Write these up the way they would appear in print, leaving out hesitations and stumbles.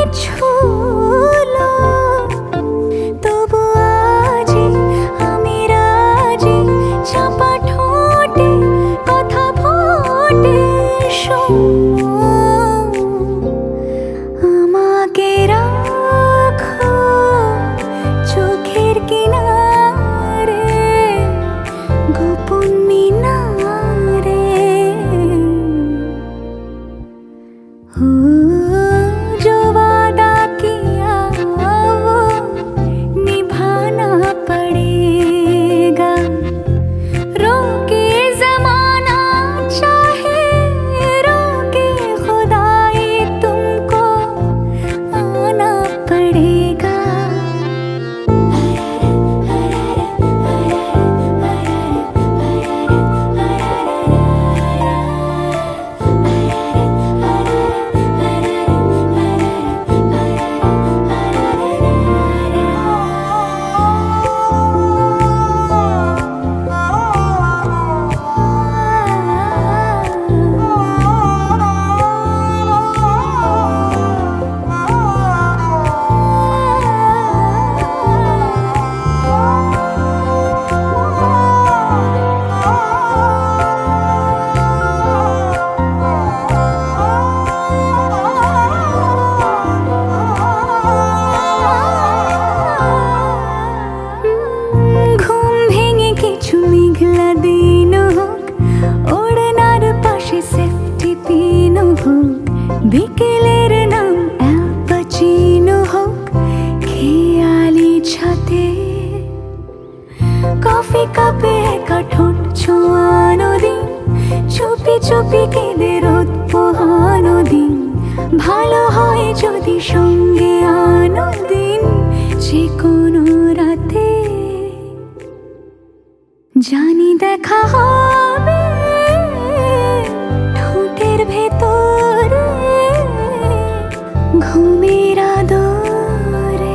ছুলো, তবু আজি আমি রাজি, চাপা ঠোঁটে কথা ফোটে। আমাকে রাখো চোখের কিনারে, গোপন মিনারে। जो वादा किया वो निभाना पड़ेगा, रोके ज़माना चाहे रोके खुदाई, तुमको आना पड़ेगा। বিকেলের নাম অ্যালপাচিনো হোক, খেয়ালি ছাতে কফি কাপে একা ঠোঁট ছোঁয়ানো দিন, চুপি চুপি কেঁদে রোদ পোহানো দিন। ভালো হয় যদি সঙ্গে আনো দিন, যে কোনো রাতে জানি দেখা হবে ঠোঁটের ভেতরে, ঘুমের আদরে।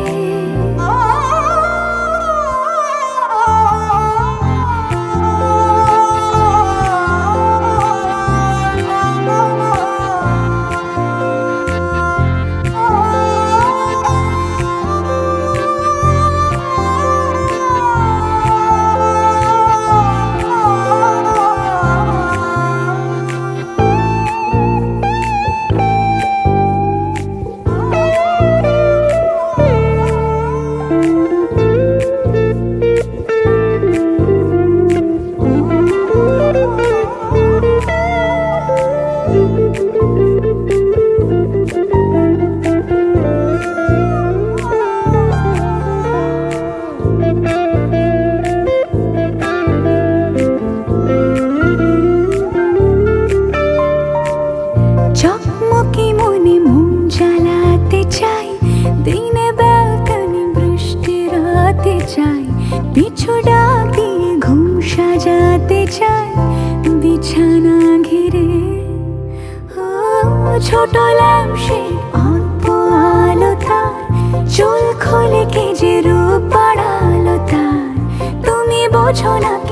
চকমকি মনে মন জ্বালাতে চাই, দিনে ব্যালকনি বৃষ্টি রাতে চাই, পিছু ডাক দিয়ে ঘুম সাজাতে চাই বিছানা ঘিরে। ছোট ল্যাম্পশেড অল্প আলো তার, চুল খোলে কে যে রূপ বাড়ালো তার, তুমি বোঝো না